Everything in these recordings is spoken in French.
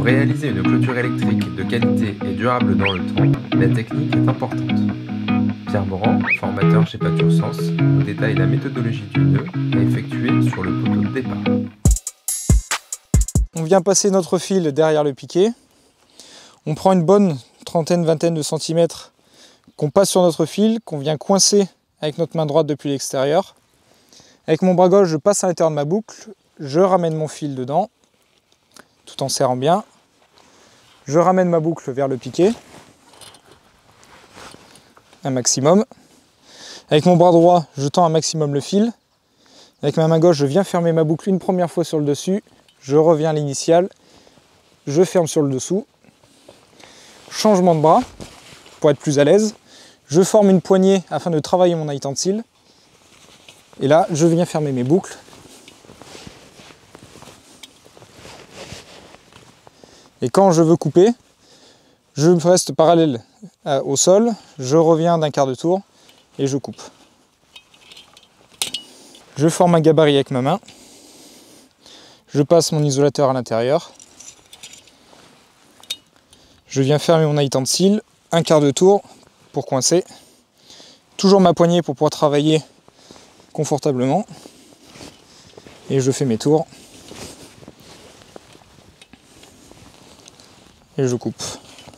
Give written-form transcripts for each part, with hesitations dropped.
réaliser une clôture électrique de qualité et durable dans le temps, la technique est importante. Pierre Morand, formateur chez Pâture Sens, nous détaille la méthodologie du nœud à effectuer sur le poteau de départ. On vient passer notre fil derrière le piquet. On prend une bonne vingtaine de centimètres qu'on passe sur notre fil, qu'on vient coincer avec notre main droite depuis l'extérieur. Avec mon bras gauche, je passe à l'intérieur de ma boucle, je ramène mon fil dedans, tout en serrant bien. Je ramène ma boucle vers le piquet, un maximum. Avec mon bras droit, je tends un maximum le fil. Avec ma main gauche, je viens fermer ma boucle une première fois sur le dessus, je reviens à l'initiale, je ferme sur le dessous. Changement de bras, pour être plus à l'aise. Je forme une poignée afin de travailler mon high tensile. Et là, je viens fermer mes boucles. Et quand je veux couper, je reste parallèle au sol, je reviens d'un quart de tour et je coupe. Je forme un gabarit avec ma main. Je passe mon isolateur à l'intérieur. Je viens fermer mon high tensile, un quart de tour pour coincer. Toujours ma poignée pour pouvoir travailler confortablement. Et je fais mes tours. Et je coupe.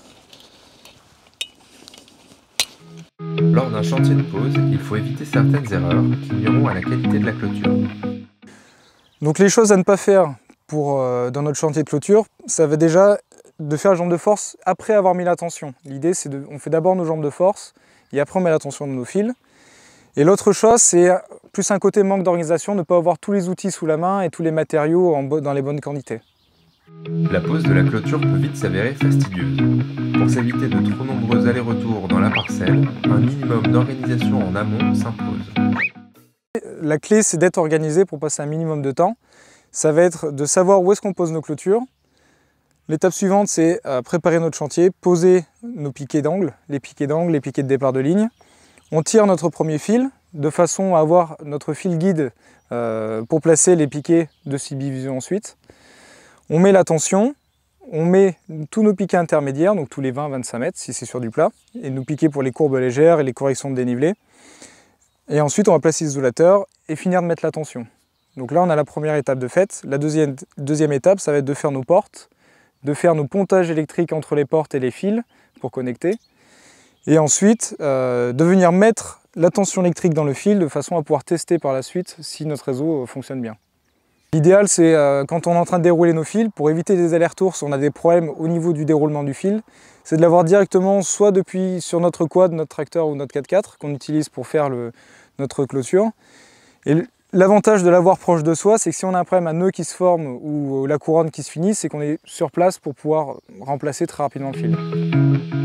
Lors d'un chantier de pose, il faut éviter certaines erreurs qui nuiront à la qualité de la clôture. Donc les choses à ne pas faire dans notre chantier de clôture, ça va déjà de faire la jambe de force après avoir mis la tension. L'idée c'est on fait d'abord nos jambes de force et après on met la tension de nos fils. Et l'autre chose c'est plus un côté manque d'organisation, ne pas avoir tous les outils sous la main et tous les matériaux dans les bonnes quantités. La pose de la clôture peut vite s'avérer fastidieuse. Pour s'éviter de trop nombreux allers-retours dans la parcelle, un minimum d'organisation en amont s'impose. La clé c'est d'être organisé pour passer un minimum de temps. Ça va être de savoir où est-ce qu'on pose nos clôtures. L'étape suivante c'est préparer notre chantier, poser nos piquets d'angle, les piquets de départ de ligne. On tire notre premier fil de façon à avoir notre fil guide pour placer les piquets de subdivision ensuite. On met la tension, on met tous nos piquets intermédiaires, donc tous les 20-25 mètres si c'est sur du plat, et nos piquets pour les courbes légères et les corrections de dénivelé. Et ensuite on va placer l'isolateur et finir de mettre la tension. Donc là on a la première étape de faite. La deuxième étape ça va être de faire nos portes, de faire nos pontages électriques entre les portes et les fils pour connecter. Et ensuite de venir mettre la tension électrique dans le fil de façon à pouvoir tester par la suite si notre réseau fonctionne bien. L'idéal c'est quand on est en train de dérouler nos fils, pour éviter des allers-retours si on a des problèmes au niveau du déroulement du fil, c'est de l'avoir directement soit depuis sur notre quad, notre tracteur ou notre 4x4 qu'on utilise pour faire notre clôture. Et l'avantage de l'avoir proche de soi, c'est que si on a un problème, un nœud qui se forme ou la couronne qui se finit, c'est qu'on est sur place pour pouvoir remplacer très rapidement le fil.